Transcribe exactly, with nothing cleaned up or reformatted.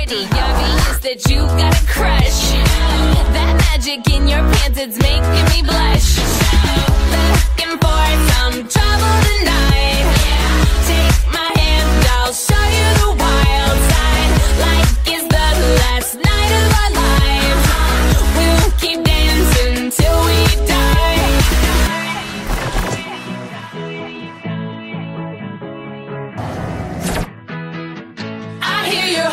pretty, obvious that you got a crush. That magic in your pants, it's making me blush. Looking for some trouble tonight. Take my hand, I'll show you the wild side. Like it's the last night of our lives. We'll keep dancing till we die. I hear your